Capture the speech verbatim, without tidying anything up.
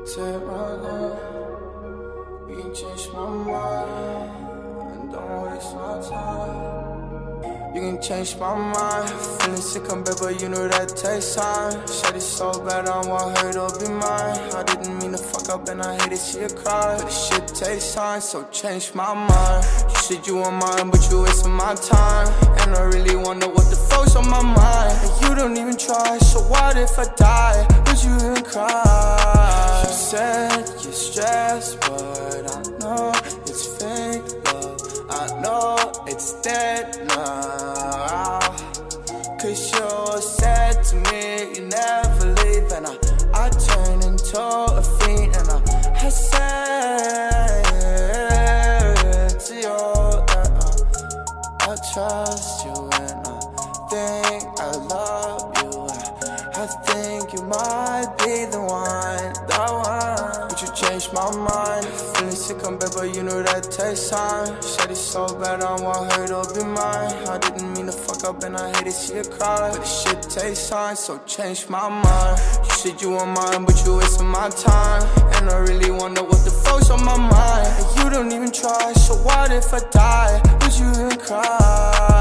Take my love, we can change my mind, and don't waste my time. You can change my mind, feeling sick, I'm bad, but you know that takes time. Shit is so bad, I want her to be mine. I didn't mean to fuck up and I hate to see her cry, but this shit takes time, so change my mind. You said you were mine, but you wasting my time, and I really wonder what the fuck's on my mind. And you don't even try, so what if I die? Would you even cry? You said you're stressed, but I know it's fake love. I know it's dead now, cause you said to me you never leave, and I, I turned into a fiend, and I, I said to you that I, I trust you, and I think I love you. I, I think you might be the one, the one. But you changed my mind, feeling sick, I'm bad, but you know that takes time. Shit is so bad, I want her to be mine. I didn't mean to fuck up and I hate to see her cry, but this shit takes time, so change my mind. You said you were mine, but you wasting my time, and I really wonder what the fuck's on my mind. And you don't even try, so what if I die? Would you even cry?